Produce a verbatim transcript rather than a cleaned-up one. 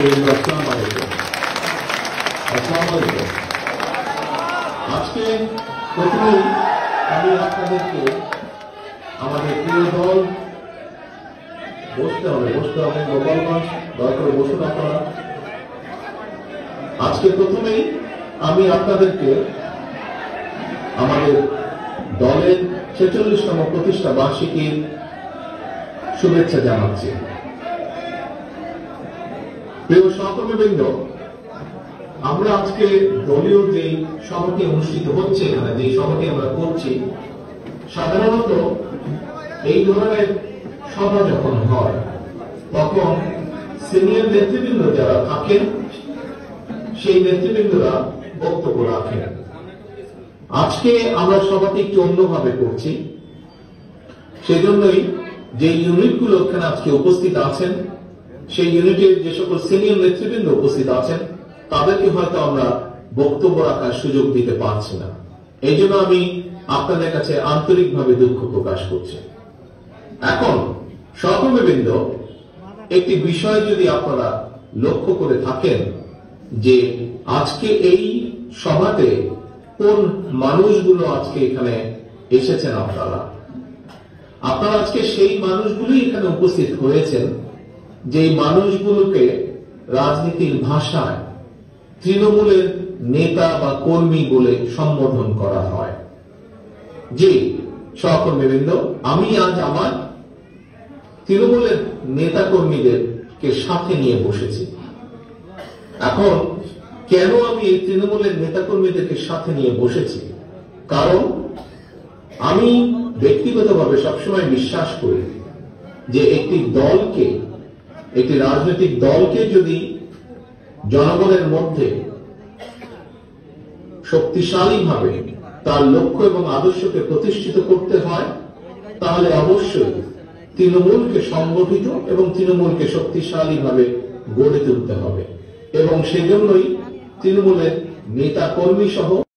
আজকে প্রথমেই আমি আপনাদেরকে আমাদের প্রিয় দল বসতে হবে বসতে হবে গোপালগঞ্জ দয়া করে বসুন আপনারা। আজকে প্রথমেই আমি আপনাদেরকে আমাদের দলের ছেচল্লিশতম প্রতিষ্ঠা বার্ষিকীর শুভেচ্ছা জানাচ্ছি। প্রিয় সহকর্মীবৃন্দ, আমরা আজকে দলীয় যে সভাটি অনুষ্ঠিত হচ্ছে এখানে যে সভাটি আমরা করছি, সাধারণত এই ধরনের সভা যখন হয় তখন সিনিয়র নেতৃবৃন্দ যারা থাকেন সেই নেতৃবৃন্দরা বক্তব্য রাখেন। আজকে আমরা সভাটি একটু অন্যভাবে করছি, সেজন্যই যে ইউনিটগুলো এখানে আজকে উপস্থিত আছেন সেই ইউনিটের যে সকল সিনিয়র নেতৃবৃন্দ উপস্থিত আছেন তাদেরকে হয়তো আমরা বক্তব্য রাখার সুযোগ দিতে পারছি না। এই জন্য আমি আপনাদের কাছে আন্তরিকভাবে দুঃখ প্রকাশ করছি। এখন সহকর্মীবৃন্দ, একটি বিষয় যদি আপনারা লক্ষ্য করে থাকেন যে আজকে এই সভাতে কোন মানুষগুলো আজকে এখানে এসেছেন, আপনারা আপনারা আজকে সেই মানুষগুলি এখানে উপস্থিত হয়েছেন যে মানুষগুলোকে রাজনীতির ভাষায় তৃণমূলের নেতা বা কর্মী বলে সম্বোধন করা হয়। জি সহকর্মীবৃন্দ, আমি আজ আমার তৃণমূলের নেতা কর্মীদেরকে সাথে নিয়ে বসেছি। এখন কেন আমি এই তৃণমূলের নেতা কর্মীদেরকে সাথে নিয়ে বসেছি? কারণ আমি ব্যক্তিগতভাবে সবসময় বিশ্বাস করি যে একটি দলকে একটি রাজনৈতিক দলকে যদি জনগণের মধ্যে শক্তিশালীভাবে তার লক্ষ্য এবং আদর্শকে প্রতিষ্ঠিত করতে হয় তাহলে অবশ্যই তৃণমূলকে সংগঠিত এবং তৃণমূলকে শক্তিশালীভাবে গড়ে তুলতে হবে, এবং সেজন্যই তৃণমূলের নেতা কর্মী সহ